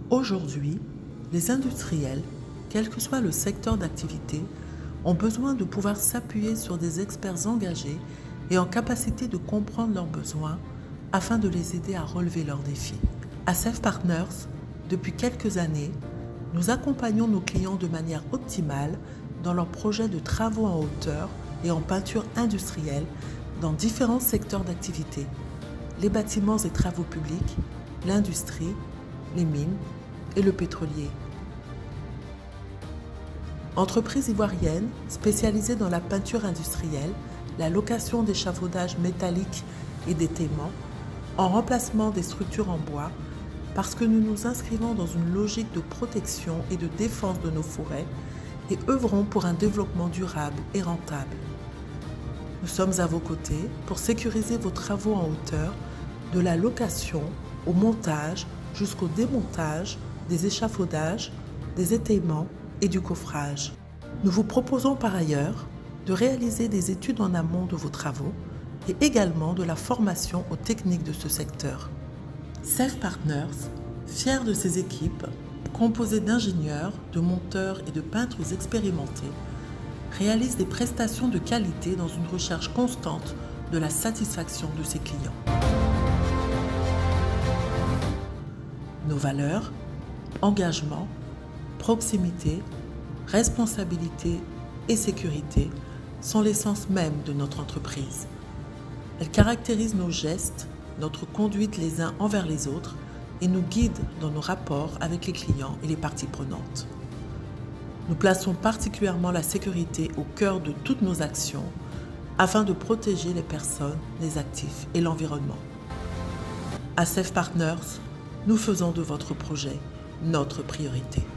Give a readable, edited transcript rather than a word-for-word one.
Aujourd'hui, les industriels, quel que soit le secteur d'activité, ont besoin de pouvoir s'appuyer sur des experts engagés et en capacité de comprendre leurs besoins afin de les aider à relever leurs défis. À Safe Partners, depuis quelques années, nous accompagnons nos clients de manière optimale dans leurs projets de travaux en hauteur et en peinture industrielle dans différents secteurs d'activité, les bâtiments et travaux publics, l'industrie, les mines et le pétrolier. Entreprise ivoirienne spécialisée dans la peinture industrielle, la location d'échafaudages métalliques et d'étaiements, en remplacement des structures en bois, parce que nous nous inscrivons dans une logique de protection et de défense de nos forêts et œuvrons pour un développement durable et rentable. Nous sommes à vos côtés pour sécuriser vos travaux en hauteur, de la location au montage jusqu'au démontage des échafaudages, des étaiements et du coffrage. Nous vous proposons par ailleurs de réaliser des études en amont de vos travaux et également de la formation aux techniques de ce secteur. Safe Partners, fier de ses équipes, composées d'ingénieurs, de monteurs et de peintres expérimentés, réalise des prestations de qualité dans une recherche constante de la satisfaction de ses clients. Nos valeurs, engagement, proximité, responsabilité et sécurité sont l'essence même de notre entreprise. Elles caractérisent nos gestes, notre conduite les uns envers les autres et nous guident dans nos rapports avec les clients et les parties prenantes. Nous plaçons particulièrement la sécurité au cœur de toutes nos actions afin de protéger les personnes, les actifs et l'environnement. À Safe Partners, nous faisons de votre projet notre priorité.